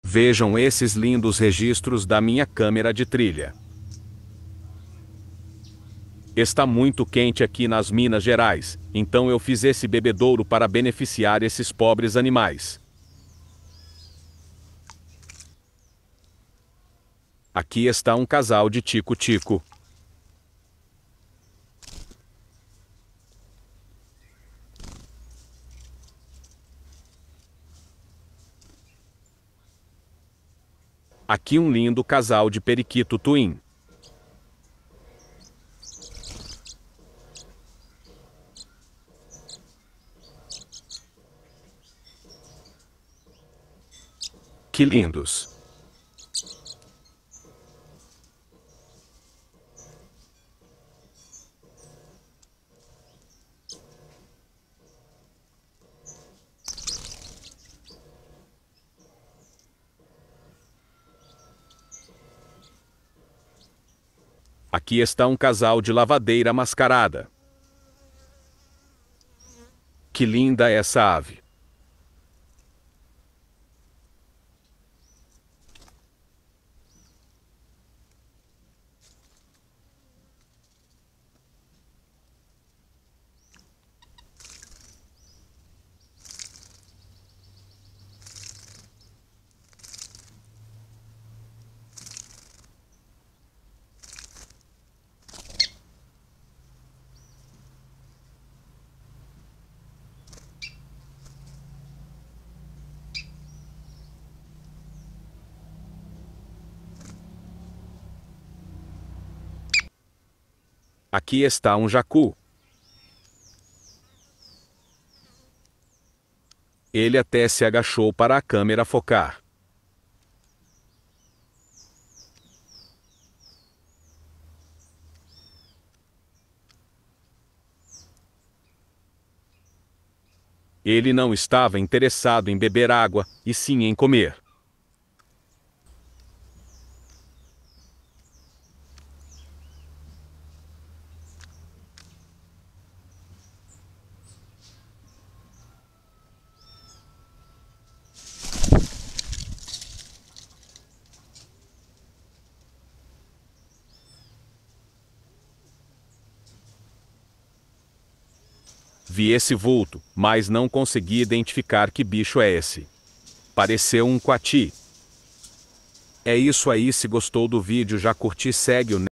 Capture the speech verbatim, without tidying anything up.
Vejam esses lindos registros da minha câmera de trilha. Está muito quente aqui nas Minas Gerais, então eu fiz esse bebedouro para beneficiar esses pobres animais. Aqui está um casal de tico-tico. Aqui um lindo casal de periquito twin. Que lindos! Aqui está um casal de lavadeira mascarada. Que linda essa ave! Aqui está um jacu. Ele até se agachou para a câmera focar. Ele não estava interessado em beber água, e sim em comer. Vi esse vulto, mas não consegui identificar que bicho é esse. Pareceu um coati. É isso aí, se gostou do vídeo, já curti, segue o